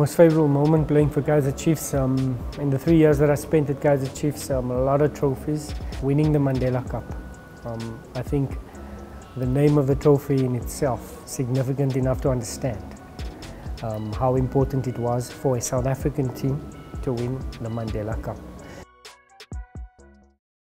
Most favourite moment playing for Kaizer Chiefs, in the 3 years that I spent at Kaizer Chiefs, a lot of trophies. Winning the Mandela Cup. I think the name of the trophy in itself significant enough to understand how important it was for a South African team to win the Mandela Cup.